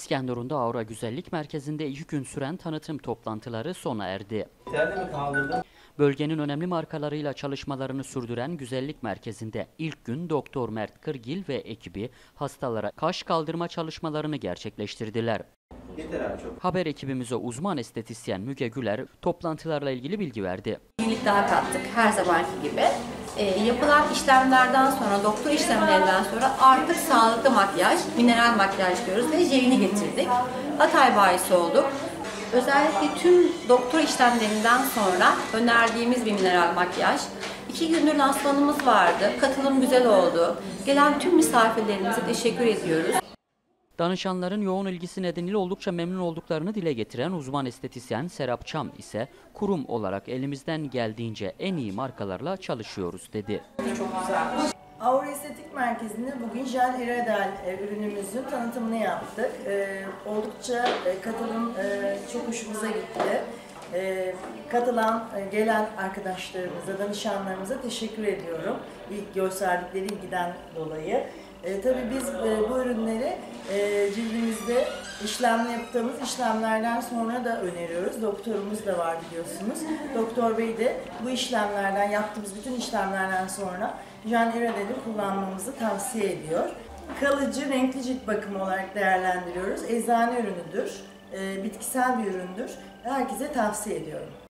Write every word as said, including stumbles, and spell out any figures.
İskenderun'da Aura Güzellik Merkezi'nde iki gün süren tanıtım toplantıları sona erdi. Bölgenin önemli markalarıyla çalışmalarını sürdüren Güzellik Merkezi'nde ilk gün Doktor Mert Kırgil ve ekibi hastalara kaş kaldırma çalışmalarını gerçekleştirdiler. Haber ekibimize uzman estetisyen Müge Güler toplantılarla ilgili bilgi verdi. Yenilik daha kattık her zamanki gibi. E, yapılan işlemlerden sonra, doktor işlemlerinden sonra artık sağlıklı makyaj, mineral makyaj diyoruz ve jelini getirdik. Hatay bayisi olduk. Özellikle tüm doktor işlemlerinden sonra önerdiğimiz bir mineral makyaj. İki gündür lansmanımız vardı. Katılım güzel oldu. Gelen tüm misafirlerimize teşekkür ediyoruz. Danışanların yoğun ilgisi nedeniyle oldukça memnun olduklarını dile getiren uzman estetisyen Serap Çam ise kurum olarak elimizden geldiğince en iyi markalarla çalışıyoruz dedi. Çok güzel. Aura Estetik Merkezi'nde bugün Jel Iredal ürünümüzün tanıtımını yaptık. Ee, oldukça katılım e, çok hoşumuza gitti. Ee, katılan, gelen arkadaşlarımıza, danışanlarımıza teşekkür ediyorum. İlk gösterdikleri ilgiden dolayı. E, tabii biz e, bu ürünleri e, cildimizde işlem yaptığımız işlemlerden sonra da öneriyoruz. Doktorumuz da var biliyorsunuz. Doktor Bey de bu işlemlerden, yaptığımız bütün işlemlerden sonra Jel Iredal'i kullanmamızı tavsiye ediyor. Kalıcı, renkli cilt bakımı olarak değerlendiriyoruz. Eczane ürünüdür, e, bitkisel bir üründür. Herkese tavsiye ediyorum.